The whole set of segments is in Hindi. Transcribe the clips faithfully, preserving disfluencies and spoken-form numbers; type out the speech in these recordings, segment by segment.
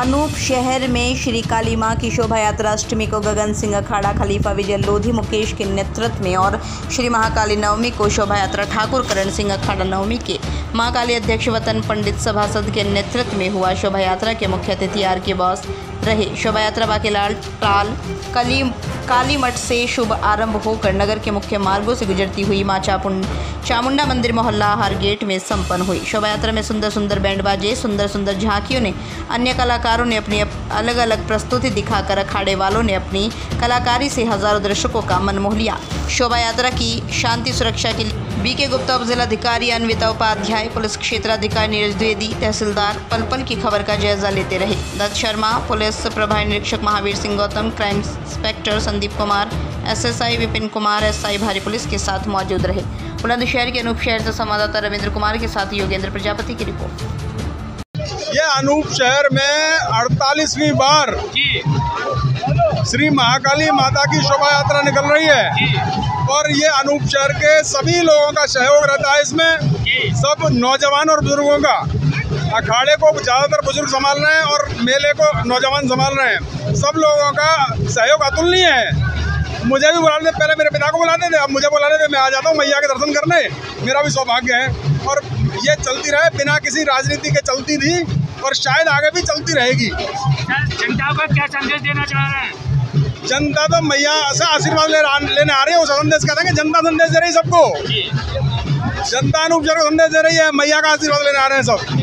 अनूप शहर में श्री काली मां की शोभा यात्रा अष्टमी को गगन सिंह अखाड़ा खलीफा विजय लोधी मुकेश के नेतृत्व में और श्री महाकाली नवमी को शोभा यात्रा ठाकुर करण सिंह अखाड़ा नवमी के महाकाली अध्यक्ष वतन पंडित सभासद के नेतृत्व में हुआ। शोभा यात्रा के मुख्य अतिथि आर के बॉस रहे। शोभा यात्रा बाकीलाल टाल कली काली मठ से शुभ आरंभ होकर नगर के मुख्य मार्गों से गुजरती हुई मां चामुंडा मंदिर मोहल्ला हर गेट में संपन्न हुई। शोभा यात्रा में सुंदर सुंदर बैंड बाजे, सुंदर सुंदर झांकियों ने, अन्य कलाकारों ने अपनी अलग अलग प्रस्तुति दिखाकर अखाड़े वालों ने अपनी कलाकारी से हजारों दर्शकों का मन मोह लिया। शोभा यात्रा की शांति सुरक्षा के लिए बी के गुप्ता, उपजिलाधिकारी अन्विता उपाध्याय, पुलिस क्षेत्राधिकारी नीरज द्विवेदी, तहसीलदार पल पल की खबर का जायजा लेते रहे। दत्त शर्मा, पुलिस प्रभारी निरीक्षक Mahavir Singh Gautam, crime inspector Sandeep Kumar, SSI Vipin Kumar, SI भारी पुलिस के साथ मौजूद रहे। बुलंदशहर के अनूप शहर से संवाददाता रविंद्र कुमार के साथ योगेंद्र प्रजापति की रिपोर्ट। ये अनूप शहर में अड़तालीसवीं बार श्री महाकाली माता की शोभा यात्रा निकल रही है और ये अनूप शहर के सभी लोगों का सहयोग रहता है। इसमें सब नौजवान और बुजुर्गों का, अखाड़े को ज़्यादातर बुजुर्ग संभाल रहे हैं और मेले को नौजवान संभाल रहे हैं। सब लोगों का सहयोग अतुलनीय है। मुझे भी बुलाते थे, पहले मेरे पिता को बुलाते थे, अब मुझे बुलाते थे। मैं आ जाता हूँ मैया के दर्शन करने, मेरा भी सौभाग्य है और ये चलती रहे बिना किसी राजनीति के। चलती थी और शायद आगे भी चलती रहेगी। जनता को क्या संदेश देना चाह रहे हैं? जनता तो मैया से आशीर्वाद ले, लेने आ रही है। उस संदेश कहते हैं कि जनता संदेश दे रही है सबको। जनता अनूप शहर को संदेश दे रही है, मैया का आशीर्वाद लेने आ रहे हैं सब।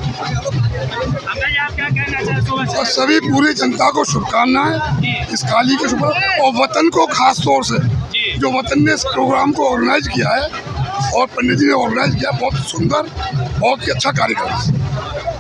क्या कहना चाहते और सभी पूरी जनता को शुभकामनाएं इस काली के शुभ और वतन को खास तौर से जो वतन ने इस प्रोग्राम को ऑर्गेनाइज किया है और पंडित जी ने ऑर्गेनाइज किया, बहुत सुंदर, बहुत ही अच्छा कार्यक्रम।